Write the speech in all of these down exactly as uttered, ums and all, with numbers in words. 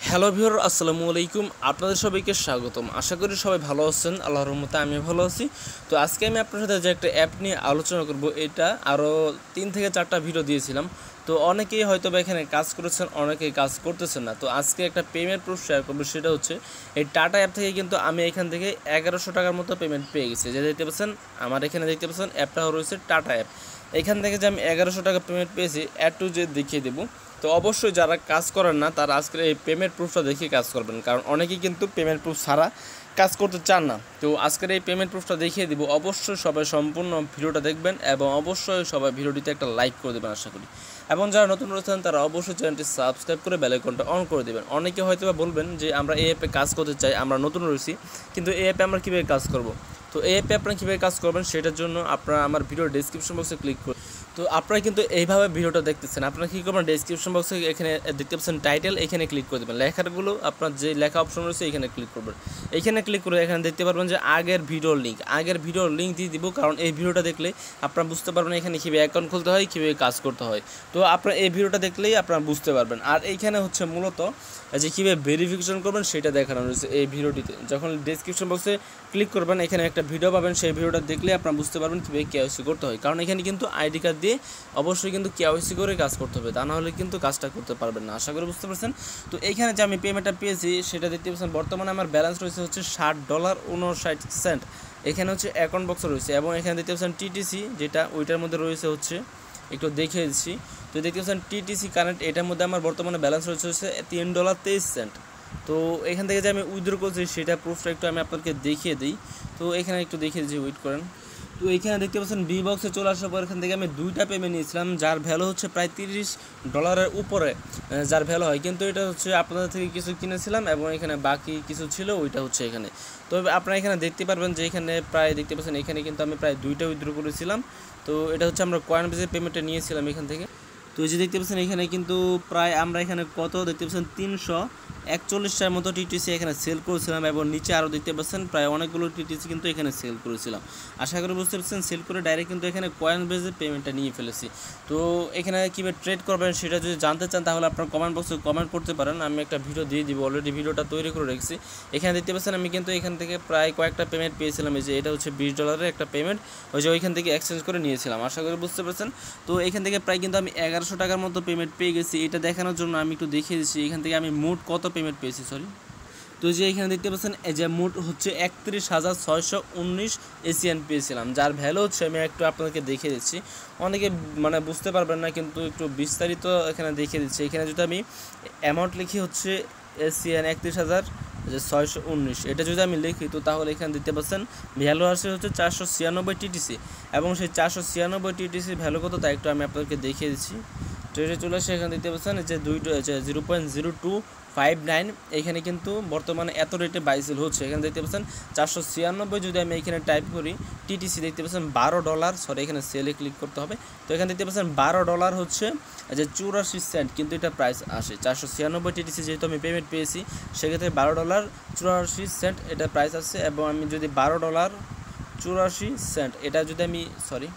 Hello viewer, আসসালামু আলাইকুম। আপনাদের সবাইকে স্বাগতম। আশা করি সবাই ভালো আছেন। আল্লাহর রহমতে আমি ভালো আছি। তো আজকে আমি আপনার সাথে যে একটা অ্যাপ নিয়ে আলোচনা করব, এটা আরও তিন থেকে চারটা ভিডিও দিয়েছিলাম। তো অনেকেই হয়তো বা এখানে কাজ করেছেন, অনেকেই কাজ করতেছেন না। তো আজকে একটা পেমেন্ট প্রুফ শেয়ার করবো, সেটা হচ্ছে এই টাটা অ্যাপ থেকে কিন্তু আমি এখান থেকে এগারোশো টাকার মতো পেমেন্ট পেয়ে গেছি। যে দেখতে পাচ্ছেন আমার এখানে দেখতে পাচ্ছেন অ্যাপটা রয়েছে টাটা অ্যাপ। এখান থেকে যে আমি এগারোশো টাকা পেমেন্ট পেয়েছি, অ্যাড টু যে দেখিয়ে দেবো। তো অবশ্যই যারা কাজ করেন না তারা আজকের এই পেমেন্ট প্রুফটা দেখে কাজ করবেন, কারণ অনেকেই কিন্তু পেমেন্ট প্রুফ ছাড়া কাজ করতে চান না। তো আজকের এই পেমেন্ট প্রুফটা দেখিয়ে দিব। অবশ্যই সবাই সম্পূর্ণ ভিডিওটা দেখবেন এবং অবশ্যই সবাই ভিডিওটিতে একটা লাইক করে দেবেন আশা করি। এবং যারা নতুন রয়েছেন তারা অবশ্যই চ্যানেলটি সাবস্ক্রাইব করে বেল আইকনটা অন করে দেবেন। অনেকে হয়তো বা বলবেন যে আমরা এই অ্যাপে কাজ করতে চাই, আমরা নতুন রয়েছি, কিন্তু এই অ্যাপে আমরা কীভাবে কাজ করব। তো এই অ্যাপে আপনারা কীভাবে কাজ করবেন সেটার জন্য আপনারা আমার ভিডিওর ডেসক্রিপশন বক্সে ক্লিক করুন। তো আপনারা কিন্তু এইভাবে ভিডিওটা দেখতেছেন, আপনারা কী করবেন, ডেসক্রিপশন বক্সে এখানে দেখতে পাচ্ছেন টাইটেল, এখানে ক্লিক করে দেবেন। লেখাগুলো আপনার যে লেখা অপশন রয়েছে এখানে ক্লিক করবেন। এখানে ক্লিক করে এখানে দেখতে পারবেন যে আগের ভিডিওর লিঙ্ক, আগের ভিডিওর লিঙ্ক দিয়ে দিব, কারণ এই ভিডিওটা দেখলে আপনারা বুঝতে পারবেন এখানে কীভাবে অ্যাকাউন্ট খুলতে হয়, কীভাবে কাজ করতে হয়। তো আপনারা এই ভিডিওটা দেখলেই আপনারা বুঝতে পারবেন। আর এইখানে হচ্ছে মূলত যে কীভাবে ভেরিফিকেশন করবেন সেটা দেখানো রয়েছে এই ভিডিওটিতে। যখন ডেসক্রিপশন বক্সে ক্লিক করবেন এখানে একটা ভিডিও পাবেন, সেই ভিডিওটা দেখলে আপনারা বুঝতে পারবেন কীভাবে কেওয়াইসি করতে হয়। কারণ এখানে কিন্তু আইডি কার্ড দিয়ে অবশ্যই কিন্তু কেওয়াইসি করে কাজ করতে হবে, তা না হলে কিন্তু কাজটা করতে পারবেন না। আশা করি বুঝতে পারছেন। তো এইখানে যে আমি পেমেন্টটা পেয়েছি সেটা দেখতে পাচ্ছেন, বর্তমানে আমার ব্যালেন্স রয়েছে হচ্ছে ষাট ডলার উনষাট সেন্ট। এখানে হচ্ছে অ্যাকাউন্ট বক্স রয়েছে এবং এখানে দেখতে পাচ্ছেন টিটিসি, যেটা ওইটার মধ্যে রয়েছে হচ্ছে একটু দেখে দিচ্ছি। তো দেখতে পাচ্ছেন টিটিসি কানেক্ট, এটার মধ্যে আমার বর্তমানে ব্যালেন্স রয়েছে হচ্ছে তিন ডলার তেইশ সেন্ট। তো এখান থেকে যে আমি উইথড্র করছি সেটা প্রুফটা একটু আমি আপনাদেরকে দেখিয়ে দিই। তো এখানে একটু দেখিয়ে দিচ্ছি, ওয়েট করেন। তো এইখানে দেখতে পাচ্ছেন বি বক্সে চলে আসার পর এখান থেকে আমি দুইটা পেমেন্ট নিয়েছিলাম, যার ভ্যালু হচ্ছে প্রায় তিরিশ ডলারের উপরে যার ভ্যালু হয়, কিন্তু এটা হচ্ছে আপনাদের থেকে কিছু কিনেছিলাম এবং এখানে বাকি কিছু ছিল, ওইটা হচ্ছে এখানে। তবে আপনারা এখানে দেখতে পারবেন যে এখানে প্রায় দেখতে পাচ্ছেন এখানে কিন্তু আমি প্রায় দুইটা উইথড্র করেছিলাম। তো এটা হচ্ছে আমরা কয়েন বেজে পেমেন্টটা নিয়েছিলাম এখান থেকে। তো এই যে দেখতে পাচ্ছেন এখানে কিন্তু প্রায় আমরা এখানে কত দেখতে পাচ্ছেন তিনশো একচল্লিশটার মতো টিটিসি এখানে সেল করেছিলাম এবং নিচে আরও দেখতে পাচ্ছেন প্রায় অনেকগুলো টিটিসি কিন্তু এখানে সেল করেছিলাম। আশা করি বুঝতে পারছেন, সেল করে ডাইরেক্ট কিন্তু এখানে কয়েন বেজে পেমেন্টটা নিয়ে ফেলেছি। তো এখানে কীভাবে ট্রেড করবেন সেটা যদি জানতে চান তাহলে আপনার কমেন্ট বক্সে কমেন্ট করতে পারেন, আমি একটা ভিডিও দিয়ে দিব, অলরেডি ভিডিওটা তৈরি করে রেখেছি। এখানে দেখতে পাচ্ছেন আমি কিন্তু এখান থেকে প্রায় কয়েকটা পেমেন্ট পেয়েছিলাম। এই যে এটা হচ্ছে বিশ ডলারের একটা পেমেন্ট, ওই যে ওইখান থেকে এক্সচেঞ্জ করে নিয়েছিলাম। আশা করি বুঝতে পারছেন। তো এখান থেকে প্রায় কিন্তু আমি এগারোশো টাকার মতো পেমেন্ট পেয়ে গেছি। এটা দেখানোর জন্য আমি একটু দেখিয়ে দিচ্ছি এখান থেকে আমি মোট কত পেমেন্ট পেয়েছি। সরি, তো যে এখানে দেখতে পাচ্ছেন এই যে মোট হচ্ছে একত্রিশ হাজার ছয়শো উনিশ এসিয়ান পেয়েছিলাম, যার ভ্যালু হচ্ছে আমি একটু আপনাদেরকে দেখিয়ে দিচ্ছি। অনেকে মানে বুঝতে পারবেন না, কিন্তু একটু বিস্তারিত এখানে দেখিয়ে দিচ্ছি। এখানে যদি আমি অ্যামাউন্ট লিখি হচ্ছে এসিয়ান একত্রিশ হাজার যে ছয়শো উনিশ, এটা যদি আমি লিখি তো তাহলে এখানে দিতে পাচ্ছেন ভ্যালু আসে হচ্ছে চারশো ছিয়ানব্বই টিটিসি। এবং সেই চারশো ছিয়ানব্বই টিটিসি ভ্যালু কত তা একটু আমি আপনাদেরকে দেখিয়ে দিচ্ছি। ট্রেডে চলে আসে এখানে দেখতে পাচ্ছেন যে দুই zero point zero two five nine, এখানে কিন্তু বর্তমানে এত রেটে বাইসেল হচ্ছে। এখানে দেখতে পাচ্ছেন চারশো ছিয়ানব্বই, যদি আমি এখানে টাইপ করি টিটিসি দেখতে পাচ্ছেন বারো ডলার, সরি এখানে সেলে ক্লিক করতে হবে। তো এখানে দেখতে পাচ্ছেন বারো ডলার হচ্ছে যে চুরাশি সেন্ট, কিন্তু এটা প্রাইস আসে চারশো ছিয়ানব্বই টিটিসি, যেহেতু আমি পেমেন্ট পেয়েছি সেক্ষেত্রে বারো ডলার চুরাশি সেন্ট এটা প্রাইস আসছে। এবং আমি যদি বারো ডলার চুরাশি সেন্ট এটা যদি আমি সরি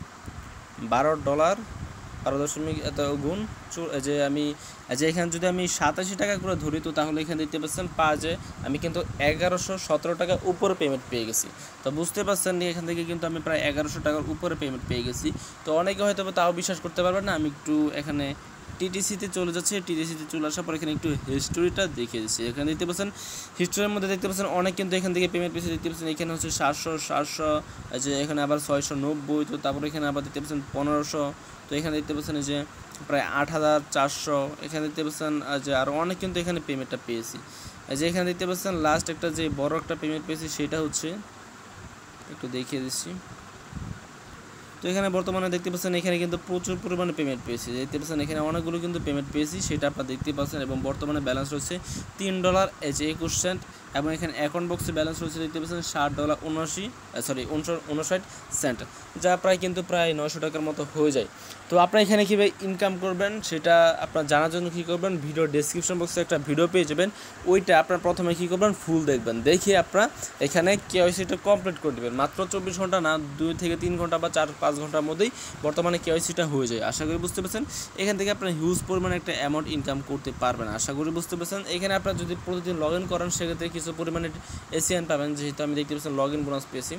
বারো ডলার বারো দশমিক এত গুণ যে আমি যে এখানে যদি আমি সাতাশি টাকা করে ধরি, তো তাহলে এখানে দেখতে পাচ্ছেন পাঁচে আমি কিন্তু এগারোশো সতেরো টাকা উপরে পেমেন্ট পেয়ে গেছি। তো বুঝতে পারছেন এখান থেকে কিন্তু আমি প্রায় এগারোশো টাকার উপরে পেমেন্ট পেয়ে গেছি। তো অনেকে হয়তো তাও বিশ্বাস করতে পারবেন না। আমি একটু এখানে টিটিসিতে চলে যাচ্ছে, টিটিসিতে চলে আসার পর এখানে একটু হিস্টোরিটা দেখে দিচ্ছি। এখানে দেখতে পাচ্ছেন হিস্টোরির মধ্যে দেখতে পাচ্ছেন অনেক কিন্তু এখান থেকে পেমেন্ট পেয়েছে। দেখতে পাচ্ছেন এখানে হচ্ছে সাতশো সাতশো, যে এখানে আবার ছয়শো নব্বই, তো তারপরে এখানে আবার দেখতে পাচ্ছেন পনেরোশো, তো এখানে দেখতে পাচ্ছেন যে প্রায় আট হাজার চারশো, এখানে দেখতে পাচ্ছেন যে আরও অনেক কিন্তু এখানে পেমেন্টটা পেয়েছি। যে এখানে দেখতে পাচ্ছেন লাস্ট একটা যে বড় একটা পেমেন্ট পেয়েছি সেটা হচ্ছে একটু দেখিয়ে দিচ্ছি। তো এখানে বর্তমানে দেখতে পাচ্ছেন এখানে কিন্তু প্রচুর পরিমাণে পেমেন্ট পেয়েছি। দেখতে পাচ্ছেন এখানে অনেকগুলো কিন্তু পেমেন্ট পেয়েছি, সেটা আপনারা দেখতে পাচ্ছেন। এবং বর্তমানে ব্যালেন্স রয়েছে তিন ডলার এই যে একুশ সেন্ট। এবং এখানে অ্যাকাউন্ট বক্সে ব্যালেন্স রয়েছে দেখতে পাচ্ছেন ষাট ডলার উনআশি সরি উনষাট সেন্ট, যা প্রায় কিন্তু প্রায় নয়শো টাকার মতো হয়ে যায়। তো আপনারা এখানে কীভাবে ইনকাম করবেন সেটা আপনার জানার জন্য কী করবেন, ভিডিও ডেসক্রিপশন বক্সে একটা ভিডিও পেয়ে যাবেন, ওইটা আপনার প্রথমে কী করবেন ফুল দেখবেন, দেখে আপনারা এখানে কেওয়াইসিটা কমপ্লিট করে দেবেন। মাত্র চব্বিশ ঘন্টা না, দুই থেকে তিন ঘন্টা বা চার পাঁচ পাঁচ ঘন্টার মধ্যেই বর্তমানে কেওয়াইসিটা হয়ে যায়। আশা করি বুঝতে পারছেন। এখান থেকে আপনারা হিউজ পরিমাণে একটা অ্যামাউন্ট ইনকাম করতে পারবেন, আশা করি বুঝতে পারছেন। এখানে আপনারা যদি প্রতিদিন লগ ইন করেন সেক্ষেত্রে কিছু পরিমাণে এসিয়ান পাবেন, যেহেতু আমি দেখতে পাচ্ছেন লগ ইন বোনাস পেয়েছি।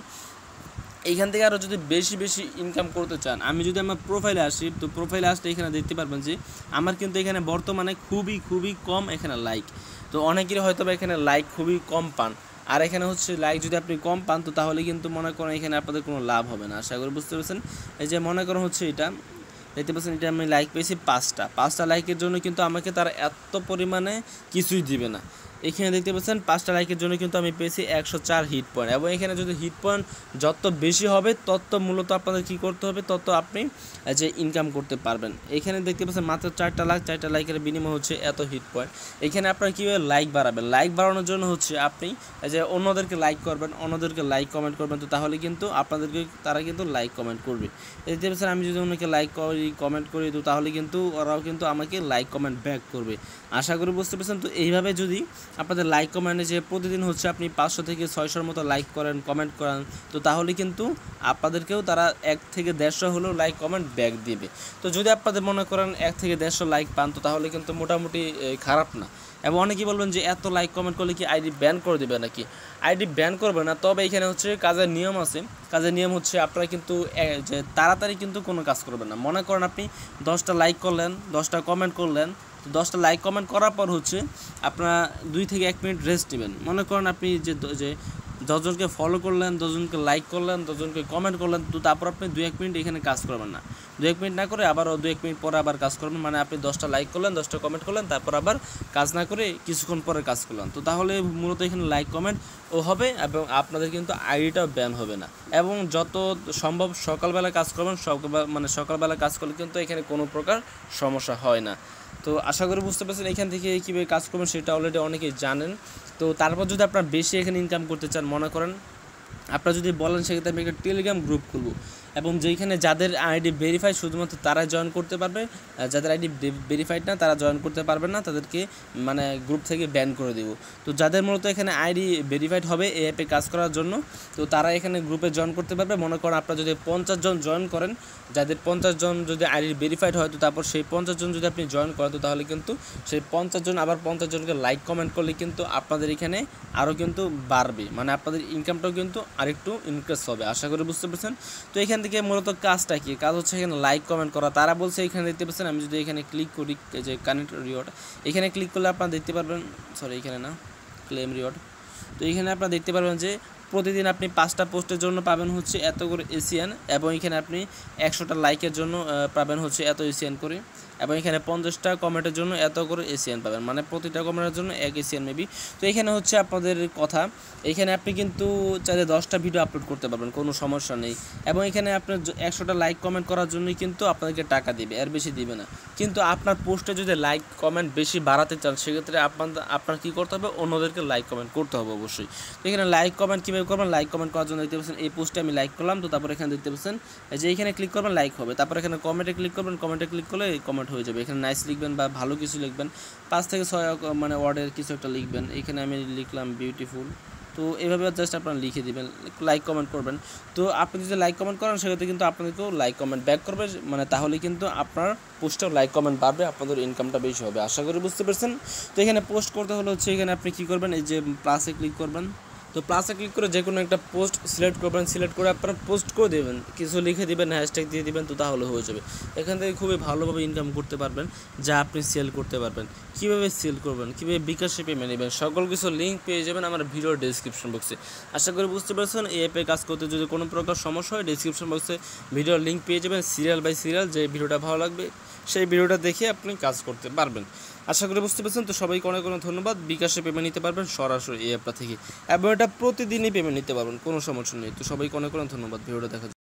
এইখান থেকে আরও যদি বেশি বেশি ইনকাম করতে চান, আমি যদি আমার প্রোফাইলে আসি, তো প্রোফাইলে আসলে এখানে দেখতে পারবেন যে আমার কিন্তু এখানে বর্তমানে খুবই খুবই কম এখানে লাইক। তো অনেকেরই হয়তো বা এখানে লাইক খুবই কম পান, আর এখানে হচ্ছে লাইক যদি আপনি কম পান তো তাহলে কিন্তু মনে করেন এখানে আপনাদের কোনো লাভ হবে না, আশা করি বুঝতে পারছেন। এই যে মনে করেন হচ্ছে এটা দেখতে পাচ্ছেন, এটা আমি লাইক পেয়েছি পাঁচটা পাঁচটা লাইকের জন্য কিন্তু আমাকে তারা এত পরিমাণে কিছুই দিবে না। এখানে দেখতে পাচ্ছেন পাঁচটা লাইকের জন্য কিন্তু আমি পেয়েছি একশো চার হিট পয়েন্ট, এবং এখানে যদি হিট পয়েন্ট যত বেশি হবে তত মূলত আপনাদের কী করতে হবে, তত আপনি যে ইনকাম করতে পারবেন। এখানে দেখতে পাচ্ছেন মাত্র চারটা লাখ চারটা লাইকের বিনিময় হচ্ছে এত হিট পয়েন্ট। এখানে আপনারা কীভাবে লাইক বাড়াবেন, লাইক বাড়ানোর জন্য হচ্ছে আপনি যে অন্যদেরকে লাইক করবেন, অন্যদেরকে লাইক কমেন্ট করবেন, তো তাহলে কিন্তু আপনাদেরকে তারা কিন্তু লাইক কমেন্ট করবে। দেখতে পাচ্ছেন আমি যদি অন্যকে লাইক করি কমেন্ট করি তো তাহলে কিন্তু ওরাও কিন্তু আমাকে লাইক কমেন্ট ব্যাক করবে, আশা করি বুঝতে পারছেন। তো এইভাবে যদি আপনাদের লাইক কমেন্টে যে প্রতিদিন হচ্ছে আপনি পাঁচশো থেকে ছয়শোর মতো লাইক করেন কমেন্ট করেন, তো তাহলে কিন্তু আপনাদেরকেও তারা এক থেকে দেড়শো হলেও লাইক কমেন্ট ব্যাক দিবে। তো যদি আপনাদের মনে করেন এক থেকে দেড়শো লাইক পান তো তাহলে কিন্তু মোটামুটি খারাপ না। এবং অনেকেই বলবেন যে এত লাইক কমেন্ট করলে কি আইডি ব্যান করে দেবে নাকি? আইডি ব্যান করবে না, তবে এখানে হচ্ছে কাজের নিয়ম আছে। কাজের নিয়ম হচ্ছে আপনারা কিন্তু যে তাড়াতাড়ি কিন্তু কোনো কাজ করবেন না। মনে করেন আপনি দশটা লাইক করলেন, দশটা কমেন্ট করলেন, তো দশটা লাইক কমেন্ট করার পর হচ্ছে আপনারা দুই থেকে এক মিনিট রেস্ট নেবেন। মনে করেন আপনি যে যে দশজনকে ফলো করলেন, দশজনকে লাইক করলেন, দশজনকে কমেন্ট করলেন, তো তারপর আপনি দু এক মিনিট এখানে কাজ করবেন না। দু এক মিনিট না করে আবারও দু এক মিনিট পরে আবার কাজ করবেন, মানে আপনি দশটা লাইক করলেন, দশটা কমেন্ট করলেন, তারপর আবার কাজ না করে কিছুক্ষণ পরে কাজ করলেন। তো তাহলে মূলত এখানে লাইক কমেন্ট ও হবে এবং আপনাদের কিন্তু আইডিটাও ব্যান হবে না। এবং যত সম্ভব সকালবেলা কাজ করবেন, সকালবেলা মানে সকালবেলা কাজ করলে কিন্তু এখানে কোনো প্রকার সমস্যা হয় না। তো আশা করি বুঝতে পারছেন। এখান থেকে কীভাবে কাজ করবেন সেটা অলরেডি অনেকেই জানেন। তো তারপর যদি আপনারা বেশি এখানে ইনকাম করতে চান, মনে করেন আপনারা যদি বলেন সেক্ষেত্রে আমি একটা টেলিগ্রাম গ্রুপ খুলব, এবং যেখানে যাদের আইডি ভেরিফাই শুধুমাত্র তারা জয়েন করতে পারবে, যাদের আইডি ভেরিফাইড না তারা জয়েন করতে পারবে না, তাদেরকে মানে গ্রুপ থেকে ব্যান করে দেব। তো যাদের মূলত এখানে আইডি ভেরিফাইড হবে এই অ্যাপে কাজ করার জন্য, তো তারা এখানে গ্রুপে জয়েন করতে পারবে। মনে করেন আপনারা যদি পঞ্চাশ জন জয়েন করেন, যাদের পঞ্চাশ জন যদি আইডি ভেরিফাইড হয়, তো তারপর সেই পঞ্চাশ জন যদি আপনি জয়েন করেন, তো তাহলে কিন্তু সেই পঞ্চাশ জন আবার পঞ্চাশ জনকে লাইক কমেন্ট করলে কিন্তু আপনাদের এখানে আরও কিন্তু বাড়বে, মানে আপনাদের ইনকামটাও কিন্তু আরেকটু ইনক্রিজ হবে, আশা করি বুঝতে পারছেন। তো এখান থেকে মূলত কাজটা কি, কাজ হচ্ছে এখানে লাইক কমেন্ট করা। তারা বলছে এখানে দেখতে পাচ্ছেন, আমি যদি এখানে ক্লিক করি যে কানেক্ট রিওয়ার্ড, এখানে ক্লিক করলে আপনারা দেখতে পারবেন, সরি এখানে না, ক্লেম রিওয়ার্ড। তো এখানে আপনারা দেখতে পারবেন যে প্রতিদিন আপনি পাঁচটা পোস্টের জন্য পাবেন হচ্ছে এত করে এসিয়ান, এবং এখানে আপনি একশোটা লাইকের জন্য পাবেন হচ্ছে এত এসিয়ান করে, এবং এখানে পঞ্চাশটা কমেন্টের জন্য এত করে এসিয়ান পাবেন, মানে প্রতিটা কমেন্টের জন্য এক এসিয়ান মেবি। তো এখানে হচ্ছে আপনাদের কথা, এখানে আপনি কিন্তু চাইলে দশটা ভিডিও আপলোড করতে পারবেন, কোনো সমস্যা নেই। এবং এখানে আপনার একশোটা লাইক কমেন্ট করার জন্যই কিন্তু আপনাদেরকে টাকা দিবে, এর বেশি দিবে না। কিন্তু আপনার পোস্টে যদি লাইক কমেন্ট বেশি বাড়াতে চান সেক্ষেত্রে আপনার আপনার কী করতে হবে, অন্যদেরকে লাইক কমেন্ট করতে হবে অবশ্যই। তো এখানে লাইক কমেন্ট কীভাবে করবেন, লাইক কমেন্ট করার জন্য দেখতে পাচ্ছেন এই পোস্টে আমি লাইক করলাম, তো তারপর এখানে দেখতে পাচ্ছেন যে এখানে ক্লিক করবেন লাইক হবে, তারপর এখানে কমেন্টে ক্লিক করবেন, কমেন্টে ক্লিক করলে কমেন্ট হয়ে যাবে। এখানে নাইস লিখবেন বা ভালো কিছু লিখবেন, পাঁচ থেকে ছয় মানে ওয়ার্ডের কিছু একটা লিখবেন। এখানে আমি লিখলাম বিউটিফুল, তো এইভাবে জাস্ট আপনারা লিখে দেবেন, লাইক কমেন্ট করবেন। তো আপনি যদি লাইক কমেন্ট করেন সেক্ষেত্রে কিন্তু আপনাদেরকেও লাইক কমেন্ট ব্যাক করবে, মানে তাহলে কিন্তু আপনার পোস্টেও লাইক কমেন্ট বাড়বে, আপনাদের ইনকামটা বেশি হবে, আশা করি বুঝতে পারছেন। তো এখানে পোস্ট করতে হলে হচ্ছে এখানে আপনি কী করবেন, এই যে প্লাসে ক্লিক করবেন, তো প্লাসে ক্লিক করে যে কোনো একটা পোস্ট সিলেক্ট করবেন, সিলেক্ট করে আপনারা পোস্ট করে দেবেন, কিছু লিখে দেবেন, হ্যাশট্যাগ দিয়ে দেবেন, তো তাহলে হয়ে যাবে। এখান থেকে খুবই ভালোভাবে ইনকাম করতে পারবেন, যা আপনি সেল করতে পারবেন। কীভাবে সেল করবেন, কীভাবে বিকাশে পেমেন্ট নেবেন, সকল কিছু লিঙ্ক পেয়ে যাবেন আমার ভিডিওর ডেসক্রিপশন বক্সে। আশা করি বুঝতে পারছেন। এই অ্যাপে কাজ করতে যদি কোনো প্রকার সমস্যা হয় ডেসক্রিপশন বক্সে ভিডিওর লিঙ্ক পেয়ে যাবেন, সিরিয়াল বাই সিরিয়াল, যে ভিডিওটা ভালো লাগবে সেই ভিডিওটা দেখে আপনি কাজ করতে পারবেন। আশা করি বুঝতে পারছেন। তো সবাইকে অনেক অনেক ধন্যবাদ। বিকাশে পেমেন্ট নিতে পারবেন সরাসরি এই অ্যাপটা থেকে, এবং এটা প্রতিদিনই পেমেন্ট নিতে পারবেন, কোনো সমস্যা নেই। তো সবাইকে অনেক অনেক ধন্যবাদ ভিডিওটা দেখার জন্য।